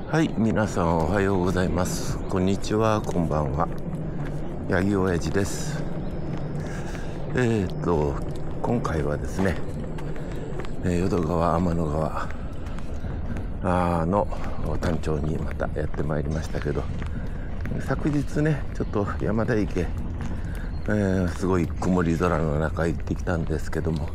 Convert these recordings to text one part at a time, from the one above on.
はい、皆さんおはようございます。こんにちは、こんばんは。八木親父です。今回はですね、淀川天の川の単調にまたやってまいりましたけど、昨日ね、ちょっと山田池、すごい曇り空の中行ってきたんですけども、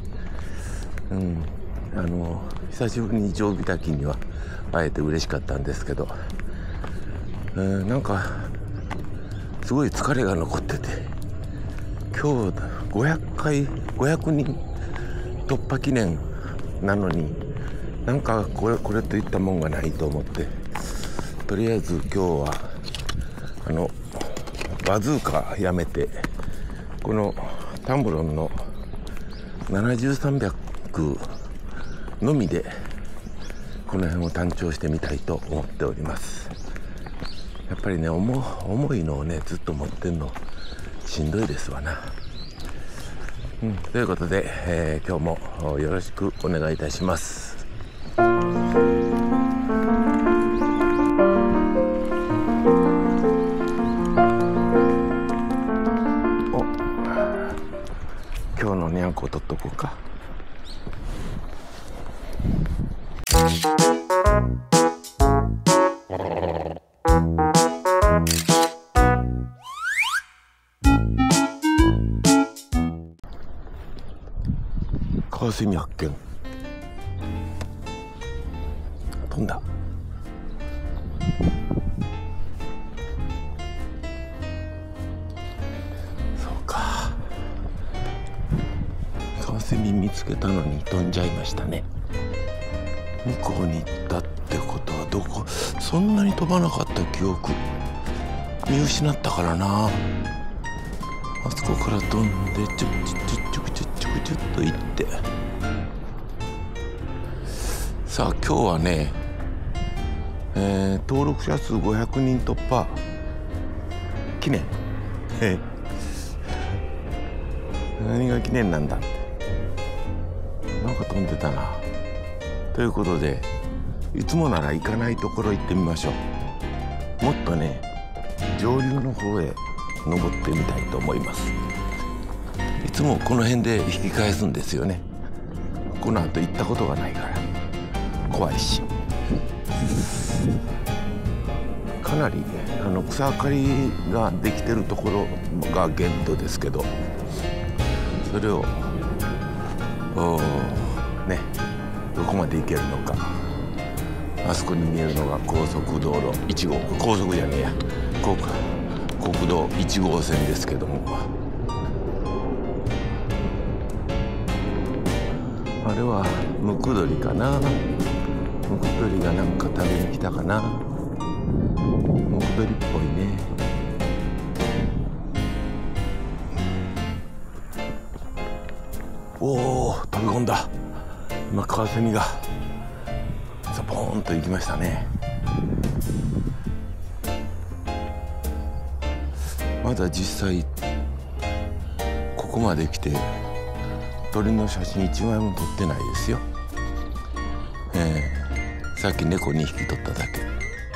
久しぶりに定規滝には会えて嬉しかったんですけど、なんかすごい疲れが残ってて、今日500人突破記念なのに、なんかこれといったもんがないと思って、とりあえず今日はバズーカやめて、このタンブロンの70300のみでこの辺を単調してみたいと思っております。やっぱりね、重いのをねずっと持ってんのしんどいですわな。ということで、今日もよろしくお願いいたします。今日のにゃんこ取っとこうか。カワセミ発見。飛んだ。そうか、カワセミ見つけたのに飛んじゃいましたね。向こうに行ったってことはそんなに飛ばなかった記憶見失ったからな。あそこから飛んでちょっと行って、さあ今日はね、登録者数500人突破記念何が記念なんだって、なんか飛んでたな。ということで、いつもなら行かないところ行ってみましょう。もっとね、上流の方へ登ってみたいと思います。いつもこの辺で引き返すんですよね。この後行ったことがないから怖いし、かなり草刈りができてるところが限度ですけど、それをね、どこまで行けるのか。あそこに見えるのが高速道路1号、高速じゃねえや、国道1号線ですけども、あれはムクドリかな。ムクドリがなんか食べに来たかな。ムクドリっぽいね。おお、飛び込んだ。今カワセミがザポーンと行きましたね。まだ実際ここまで来て鳥の写真1枚も撮ってないですよ。さっき猫2匹撮っただけ。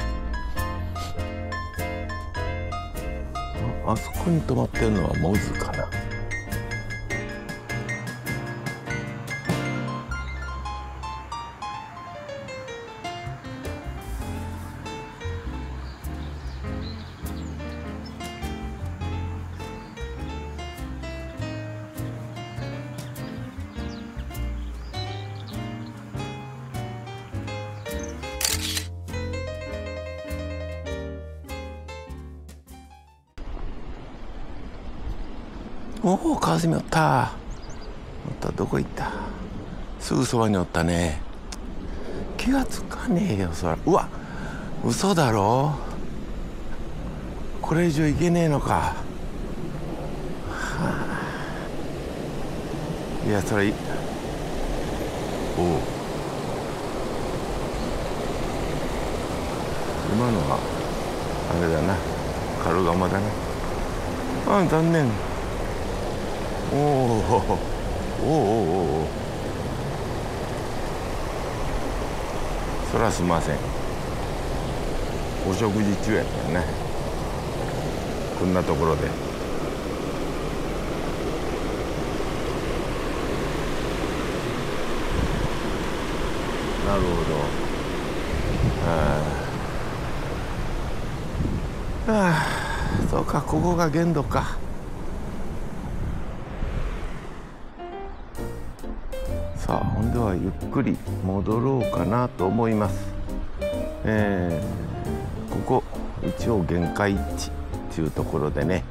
あそこに止まってるのはモズかな。おお、カワセミおった。どこ行った。すぐそばにおったね。気がつかねえよ、そら。うわ、嘘だろ。これ以上行けねえのか。はあ、いや、それおお、今のはあれだな、カルガモだな。ああ、残念。おお、そらすんません。 お食事中やったよね、こんなところで。なるほど。そうか、ここが限度か。さあ、ほんではゆっくり戻ろうかなと思います。ここ一応限界値っていうところでね、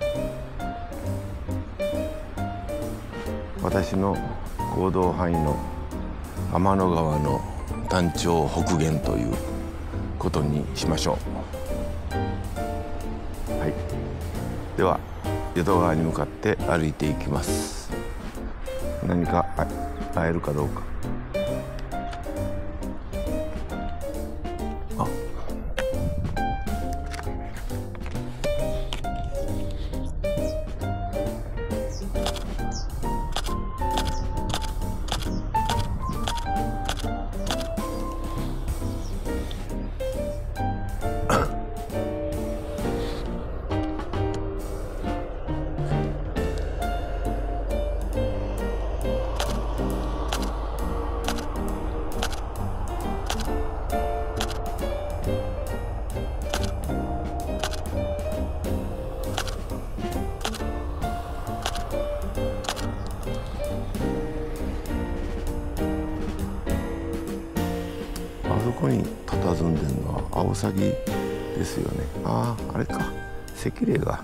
私の行動範囲の天の川の単調北限ということにしましょう。はい、では淀川に向かって歩いていきます。何か会えるかどうか。あそこに佇んでるのはアオサギですよね。あれか、石霊が。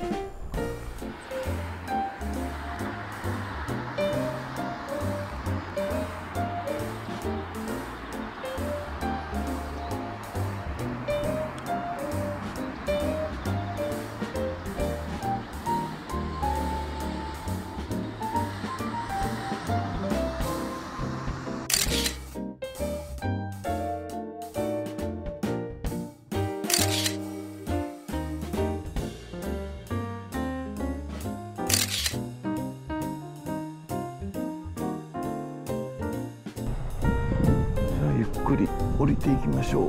ゆっくり降りていきましょう。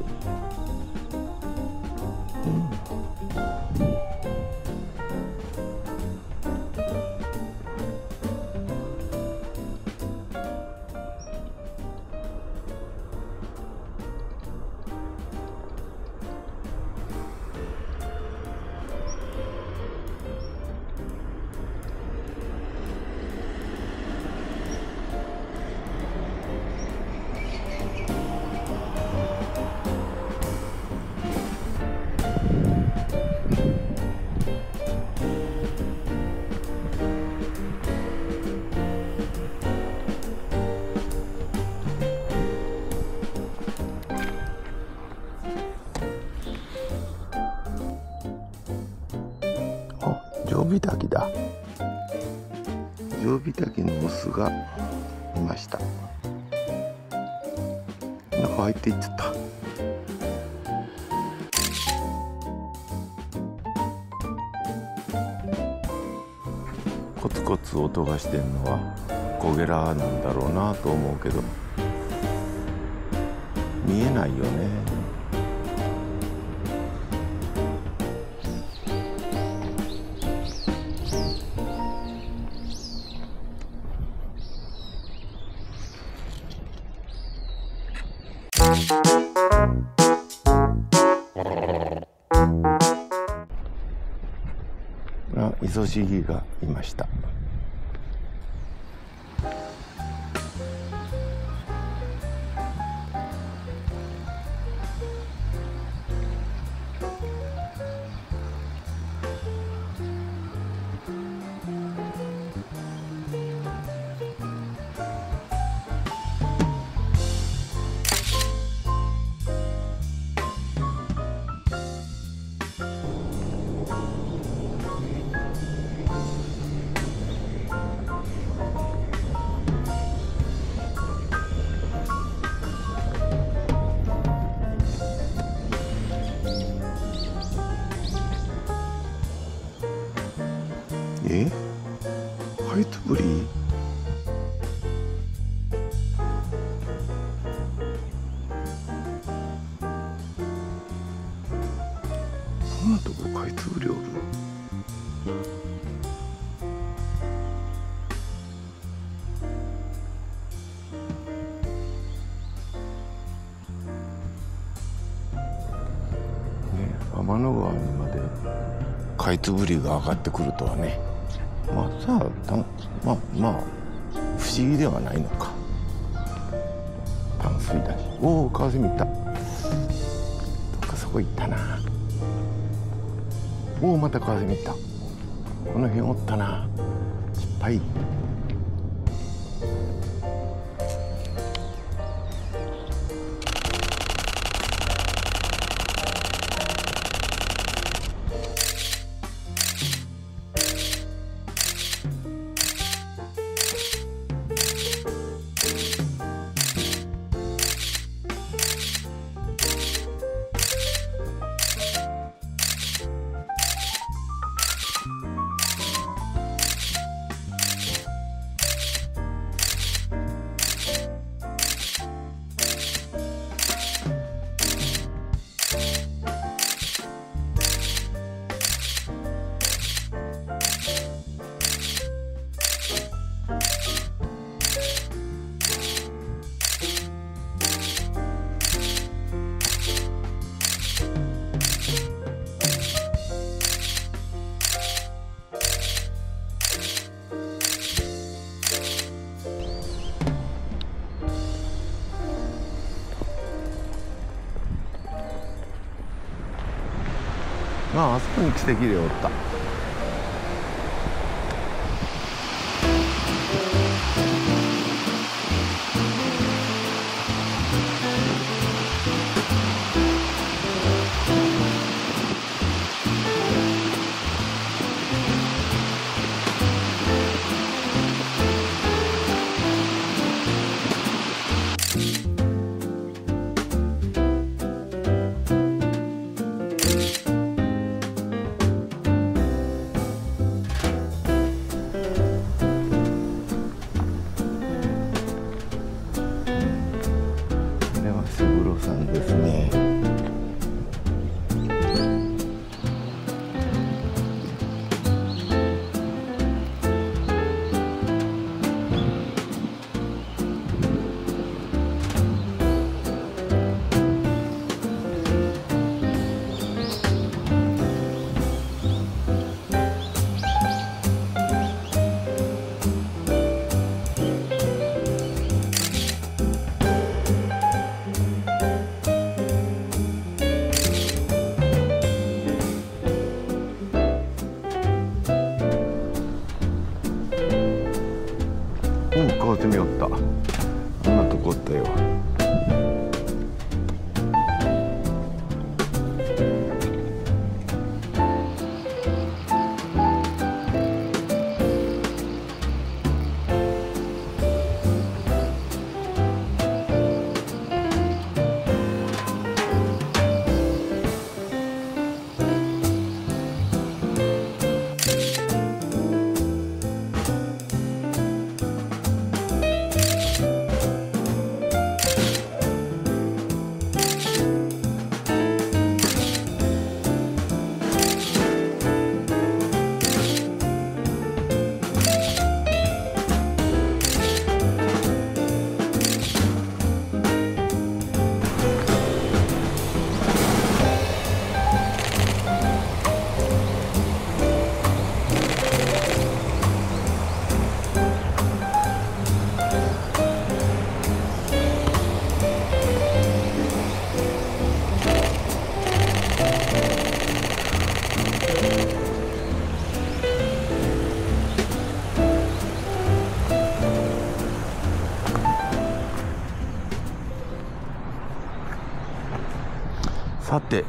ジョビタキだ。ジョビタキのオスがいました。中入っていっちゃった。コツコツ音がしてるのはコゲラなんだろうなと思うけど、見えないよね。イソシギがいました。 かいつぶりおる。天の川にまでかいつぶりが上がってくるとはね、まあさあ不思議ではないのか。淡水だし、おおカワセミいた。どっかそこ行ったな。おおまたカワセミいった。この辺おったな。失敗。あそこに奇跡でおった。さんですね。カワセミおった。あんなとこおったよ。さて、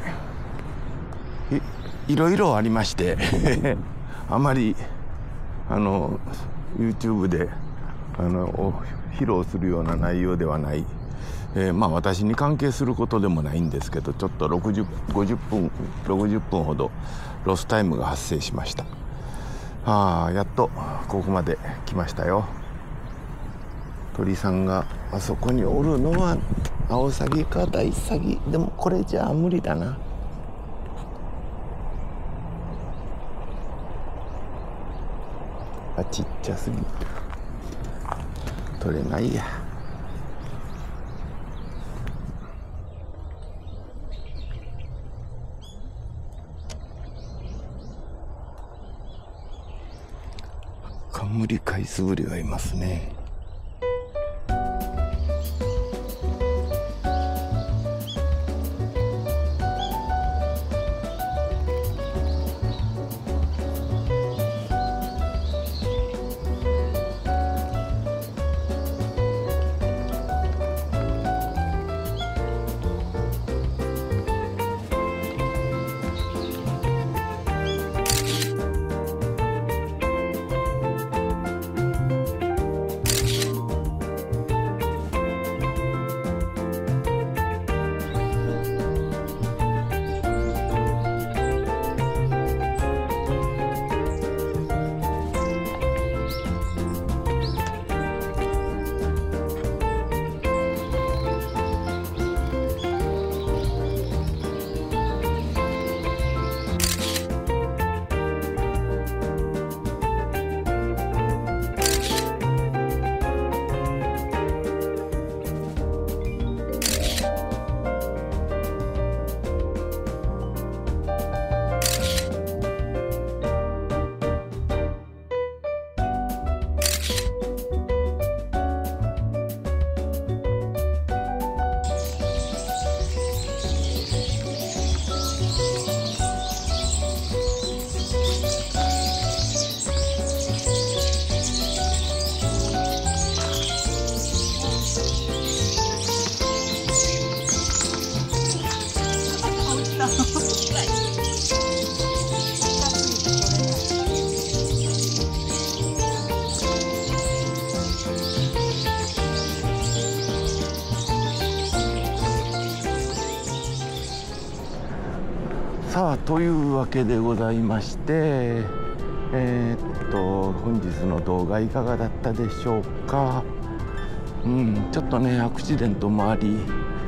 いろいろありましてあまりYouTube で披露するような内容ではない、私に関係することでもないんですけど、ちょっと60分ほどロスタイムが発生しました。やっとここまで来ましたよ。鳥さんがあそこにおるのはアオサギかダイサギ。でもこれじゃあ無理だな。 あ、ちっちゃすぎる。取れないや。カンムリカイスブリがいますね。さあ、というわけでございまして、本日の動画いかがだったでしょうか。ちょっとねアクシデントもあり、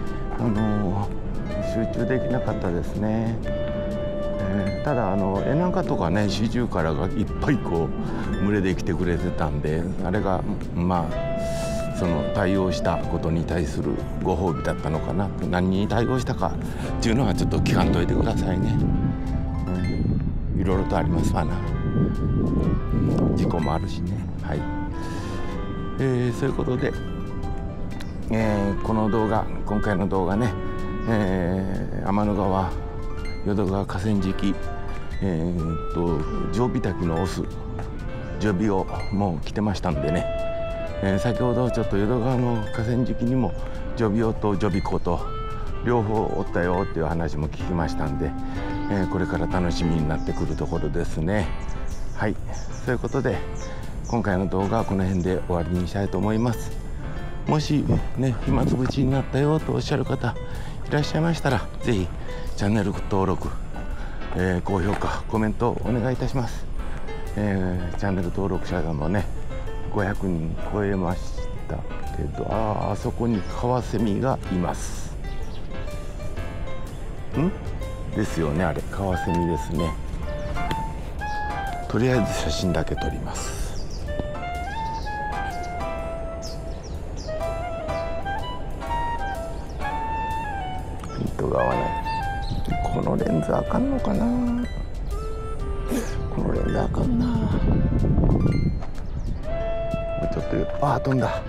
集中できなかったですね。ただエナガとかねシジュウカラがいっぱいこう群れで来てくれてたんで、あれがまあその対応したことに対するご褒美だったのかな。何に対応したかっていうのはちょっと聞かんといてくださいね。いろいろとありますわな。事故もあるしね。はい、そういうことで、この動画、今回の動画ね、天の川淀川河川敷、ジョビタキのオスジョビオも来てましたんでね、先ほどちょっと淀川の河川敷にもジョビオとジョビコと両方おったよっていう話も聞きましたんで、これから楽しみになってくるところですね。はい、そういうことで今回の動画はこの辺で終わりにしたいと思います。もしね暇つぶしになったよとおっしゃる方いらっしゃいましたら、ぜひチャンネル登録、高評価コメントお願いいたします。チャンネル登録者もね500人超えましたけど、あそこにカワセミがいます。ですよね、あれカワセミですね。とりあえず写真だけ撮ります。ピントが合わない。このレンズあかんのかな。このレンズあかんな。もうちょっと、ああ飛んだ。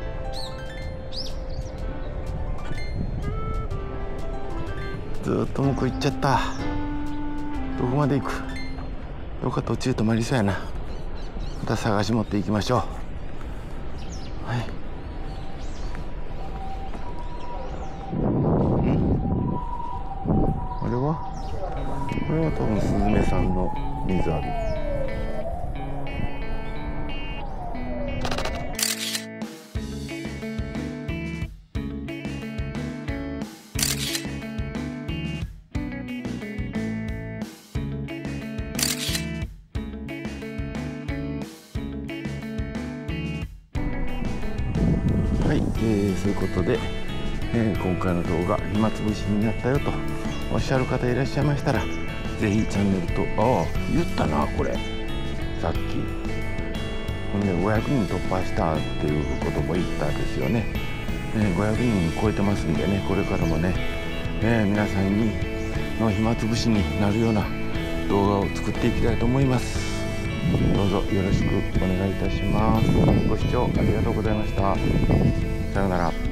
ずーっと向こう行っちゃった。どこまで行く。どっか途中止まりそうやな。また探し持っていきましょう。はい。あれは多分スズメさんの水浴び。はい、そういうことで、今回の動画暇つぶしになったよとおっしゃる方いらっしゃいましたら、ぜひチャンネルと、言ったなこれさっきほんで500人突破したっていうことも言ったですよね。500人超えてますんでね、これからもね、皆さんにの暇つぶしになるような動画を作っていきたいと思います。どうぞよろしくお願いいたします。ご視聴ありがとうございました。さようなら。